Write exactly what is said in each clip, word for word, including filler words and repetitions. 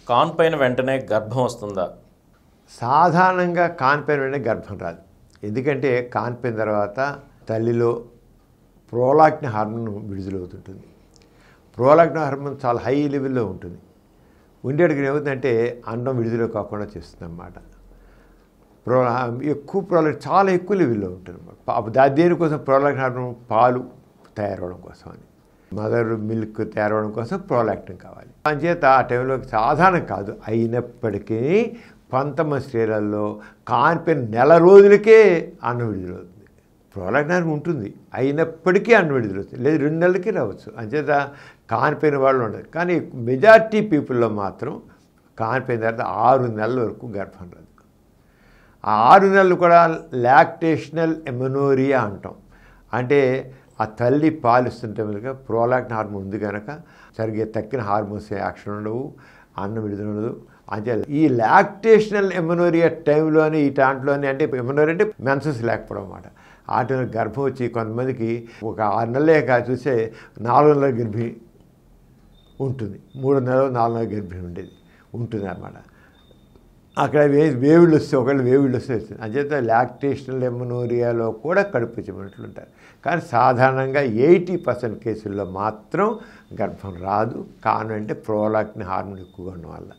కాన్పైన వెంటనే గర్భం వస్తుందా? సాధారణంగా కాన్పైన వెంటనే గర్భం రాదు. ఎందుకంటే కాన్పైన తర్వాత తల్లిలో ప్రోలాక్టిన్ హార్మోన్ విడుదలవుతుంటుంది. ప్రోలాక్టిన్ హార్మోన్ చాలా హై లెవెల్లో ఉంటుంది. ఉండేటికి ఏమవుతుందంటే అండం విడుదల కాకుండా చేస్తుంది అన్నమాట. ప్రో ఎక్కువ ప్రోలాక్టిన్ చాలా ఎక్కువ లెవెల్లో ఉంటుంది అన్నమాట. దేనికోసం? ప్రోలాక్టిన్ హార్మోన్ పాలు తయారవడం కోసం అని, మదర్ మిల్క్ తయారవడం కోసం ప్రోలాక్టిన్ కావాలి. అంచేత ఆ టైంలో సాధారణం కాదు. అయినప్పటికీ పంతొమ్మిది స్త్రీలలో కాన్పైన నెల రోజులకే అన్నం విడుదలవుతుంది. ప్రోలాక్టిన్ హార్మోన్ ఉంటుంది, అయినప్పటికీ అన్నం విడుదలవుతుంది. లేదు రెండు నెలలకి రావచ్చు. అంచేత కాన్పైన వాళ్ళు ఉండదు. కానీ మెజారిటీ పీపుల్లో మాత్రం కాన్పైన తర్వాత ఆరు నెలల వరకు గర్భం రాదు. ఆ ఆరు నెలలు కూడా లాక్టేషనల్ ఎమనోరియా అంటాం. అంటే ఆ తల్లి పాలిస్తుంటే కనుక ప్రోలాక్టిన్ హార్మోన్ ఉంది కనుక సరిగ్గా తక్కిన హార్మోన్స్ యాక్షన్ ఉండవు, అన్నం విడుదల ఉండదు. అంటే ఈ లాక్టేషనల్ ఎమనోరియా టైంలోని ఈ దాంట్లోని అంటే ఎమనోరియా అంటే మెన్సెస్ లేకపోవడం అన్నమాట. ఆ టైంలో గర్భం వచ్చి కొంతమందికి ఒక ఆరు నెలలే కాదు చూస్తే నాలుగు నెలల గర్భిణి ఉంటుంది, మూడు నెలలు నాలుగు నెలల గర్భిణి ఉండేది ఉంటుంది అన్నమాట. అక్కడ వే వేవుళ్ళు వస్తే ఒకళ్ళు వేవుళ్ళు వస్తే వస్తుంది. అంచేత లాక్టేషనల్ ఎమనోరియాలో కూడా కడుపు చిమ్మినట్లు ఉంటారు. కానీ సాధారణంగా ఎయిటీ పర్సెంట్ కేసుల్లో మాత్రం గర్భం రాదు. కారణం అంటే ప్రోలాక్టిన్ హార్మోన్ ఎక్కువగా ఉండడం వల్ల.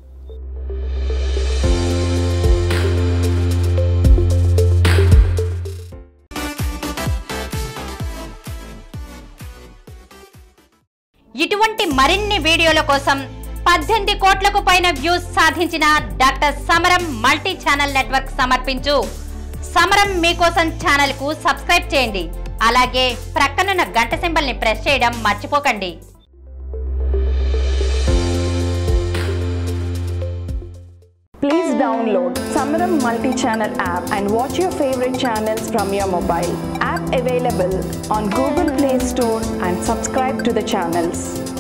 ఇటువంటి మరిన్ని వీడియోల కోసం పద్దెనిమిది కోట్లకు పైన వ్యూస్ సాధించిన డాక్టర్ సమరం మల్టీ ఛానల్ నెట్వర్క్ సమర్పించు సమరం మీకోసం ఛానల్ కు సబ్స్క్రైబ్ చేయండి. అలాగే ప్రక్కనున్న గంట సింబల్ ని ప్రెస్ చేయడం మర్చిపోకండి. Please download Samaram multi-channel app and watch your favorite channels from your mobile. App available on Google Play Store and subscribe to the channels.